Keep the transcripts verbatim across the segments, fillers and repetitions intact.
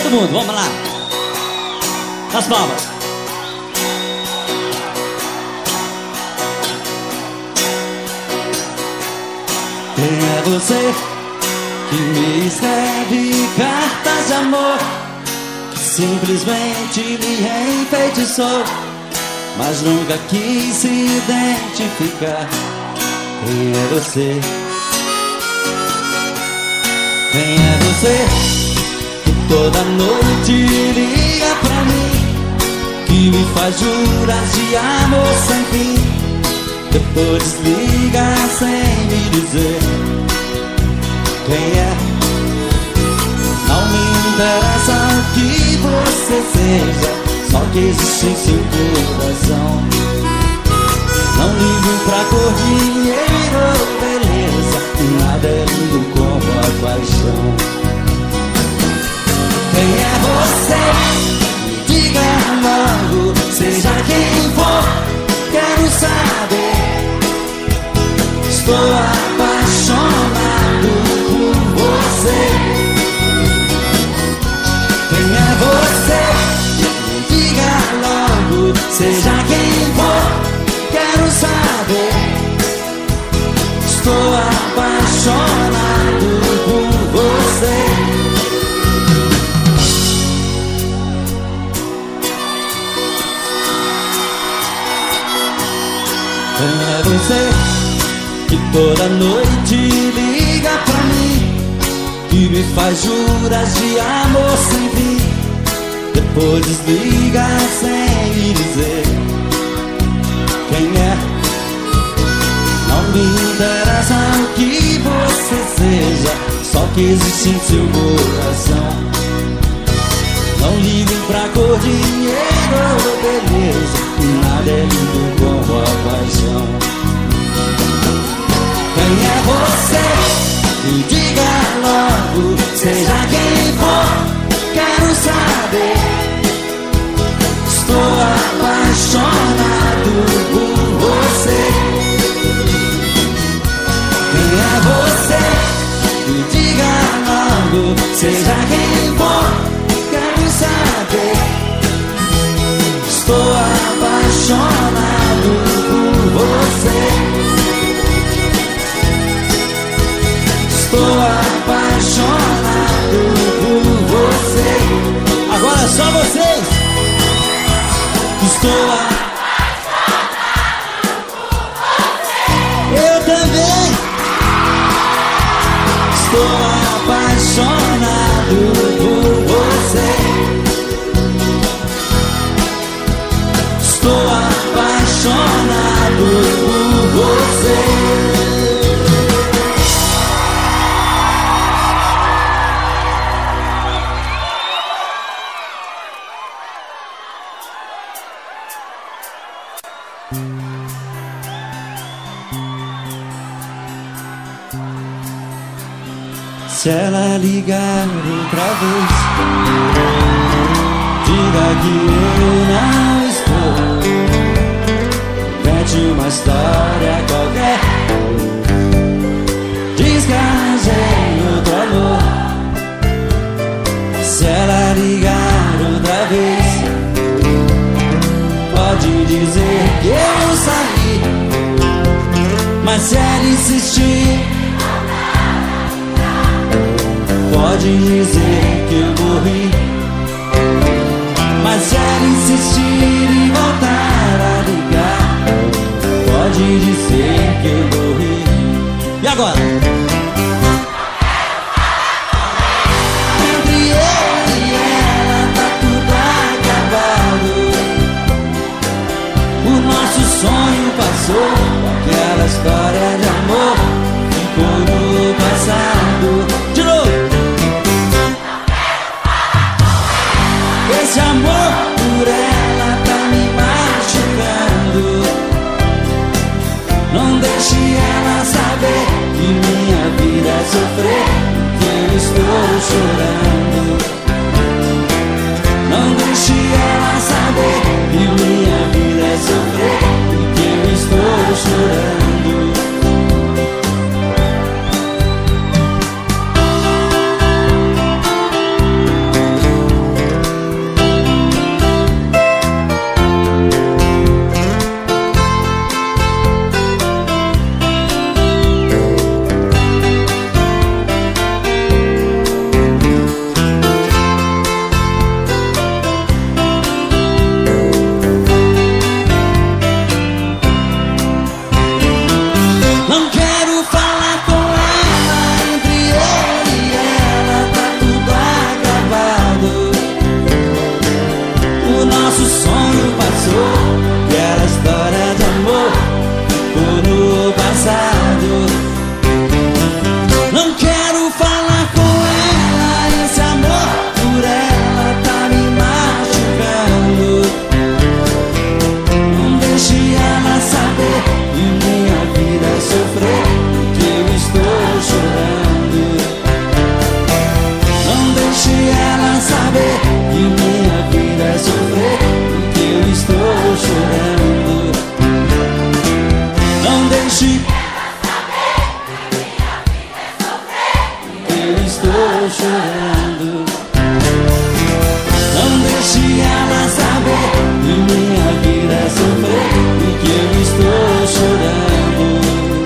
Todo mundo, vamos lá. As palmas. Quem é você que me escreve cartas de amor, que simplesmente me enfeitiçou, mas nunca quis se identificar? Quem é você? Quem é você que toda noite liga pra mim, que me faz juras de amor sem fim, depois desliga sem me dizer quem é? Não me interessa o que você seja, só que existe em seu coração. Não ligo pra cor, dinheiro ou beleza, nada é lindo como a paixão. Quem é você? Me diga logo, seja quem for, quero saber. Estou apaixonado por você. Quem é você? Me diga logo, seja quem for, quero saber. Estou apaixonado por você. Quem é você que toda noite liga pra mim, que me faz juras de amor sem fim, depois desliga sem me dizer quem é? Não me interessa o que você seja, só que existe em seu coração. Não ligo pra cor, dinheiro ou beleza, nada é lindo como a paixão. Quem é você? Me diga logo, seja quem for, quero saber. Estou apaixonado por você. Quem é você? Me diga logo, seja quem for, quero saber. Estou apaixonado por você. Estou apaixonado por você. Agora só vocês. Estou apaixonado por você. Eu também. Estou apaixonado por você. Estou apaixonado por você. Se ela ligar outra vez, diga que eu não estou. Invente uma história qualquer, diz que arranjei outro amor. Se ela ligar outra vez, pode dizer que eu saí, mas se ela insistir, pode dizer que eu morri. Mas se ela insistir em voltar a ligar, pode dizer que eu morri. E agora? Entre eu e ela tá tudo acabado. O nosso sonho passou, aquela história de amor ficou no passado. De novo! Esse amor por ela tá me machucando. Não deixe ela saber que minha vida é sofrer, que eu estou chorando. Não deixe ela saber que minha vida é sofrer, que eu estou chorando. passado. Não quero falar com ela, esse amor por ela tá me machucando. Não deixe ela saber que minha vida é sofrer, que eu estou chorando. Não deixe ela saber que minha vida é sofrer, que eu estou chorando. Não deixe chorando. Não deixe ela saber que minha vida é sofrer e que eu estou chorando.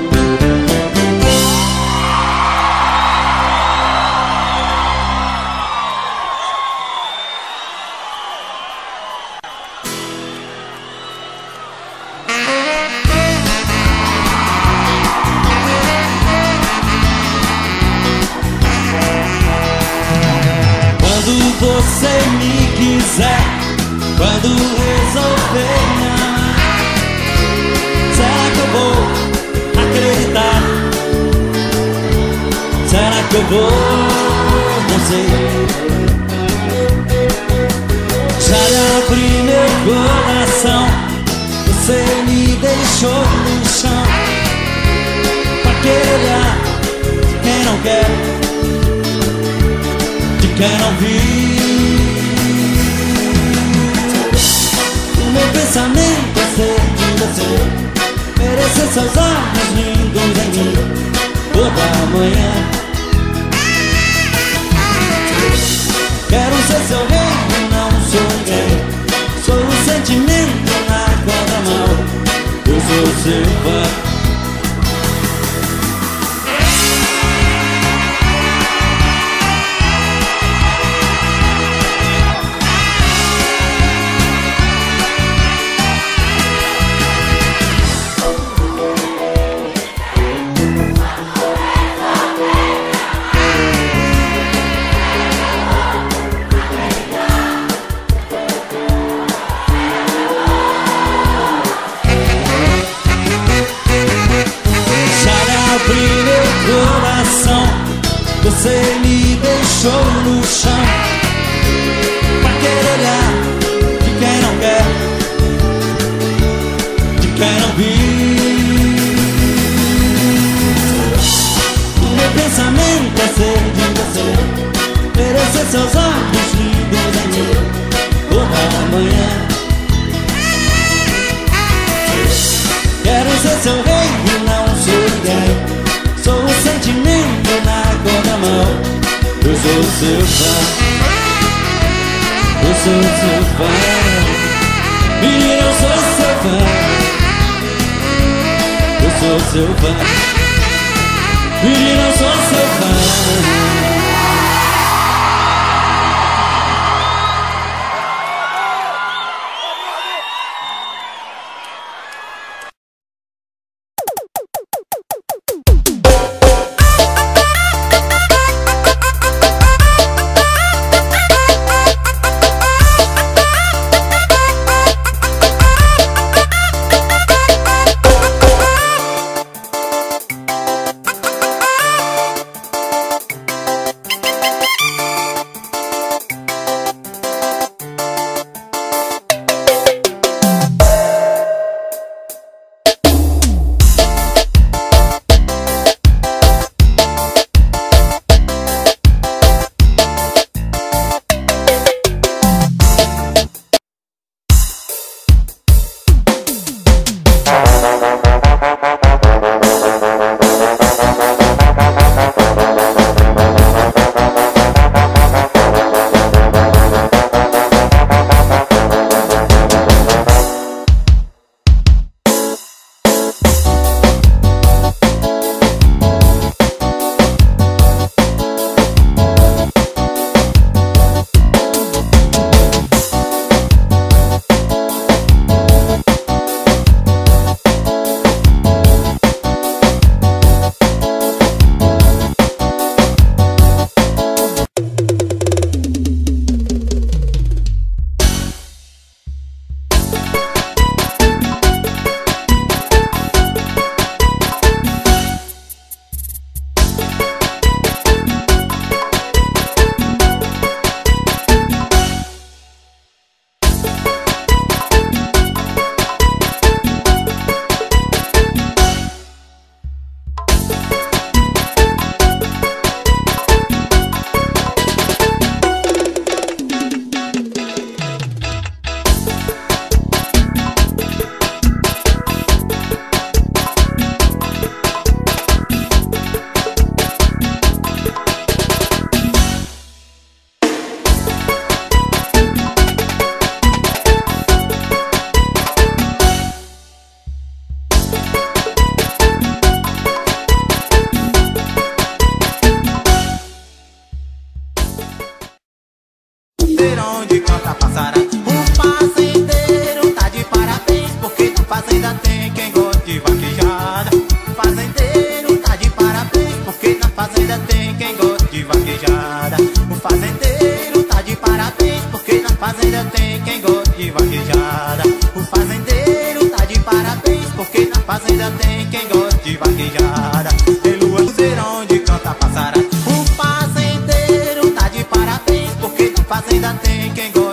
Quando você me quiser, quando resolver me amar, será que eu vou acreditar? Será que eu vou? Não sei. Já abri meu coração, você me deixou no chão. Pra que olhar de quem não quer, quem não viu? O meu pensamento é ser de você, merecer seus olhos lindos em mim toda manhã. Quero ser seu rei e não sou ninguém. Sou o sentimento na contramão, eu sou seu fã. Você me deixou no chão. Pra querer olhar de quem não quer, de quem não viu. O meu pensamento é ser de você, merecer seus olhos lindos em mim toda manhã. Quero ser seu rei e não sou ninguém. Sou o sentimento na contramão, eu sou seu fã. Eu sou seu fã. Menina, eu sou seu fã. Eu sou seu fã. Menina, eu sou seu fã. fazendeiro tá de parabéns, porque na fazenda tem quem gosta de vaquejada. O fazendeiro tá de parabéns, porque na fazenda tem quem gosta de vaquejada. O fazendeiro tá de parabéns, porque na fazenda tem quem gosta de vaquejada. Tem lua no verão onde canta passarada. O fazendeiro tá de parabéns, porque na fazenda tem quem gosta